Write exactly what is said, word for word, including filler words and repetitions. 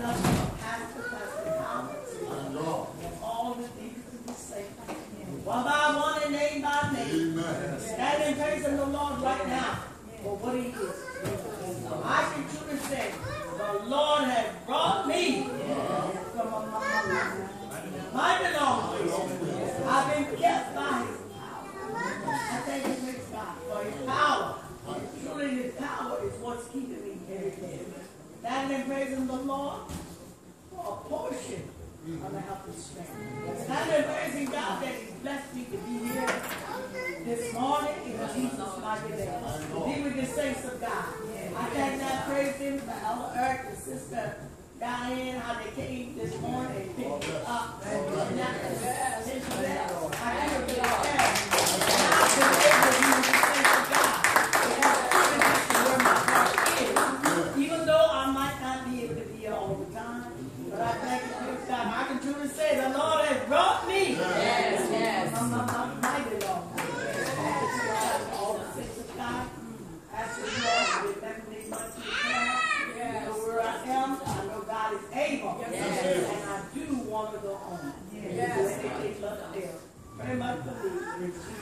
nothing but Pastor, Pastor Howard, and all the things to be saved. One by one and name by name. Stand and praising the Lord right now for what he is. I can truly say, the Lord has brought me from a my belongings. I've been kept by his power. I thank and praise God for his power. Truly his power is what's keeping me every day. Stand and praising the Lord for a portion of the help and strength. Stand and praising God that he's blessed me to be here this morning in Jesus' mighty name. Be with the saints of God. I thank and praise him for Elder Eric and Sister Diane, how they came this morning and picked us up. And that is attention to that. I give it to God. And I believe that he was the saints of God. That's where my heart is. Even though I might not be able to be here all the time, but I thank and praise God. I can truly say the Lord has brought me. Yes, yes. I'm not mighty long. All the saints of God. Ask the Lord to remember me much in prayer. I know where I am. I know God is able. Yes. And I do want to go on. Yes. Yes. Very much believe.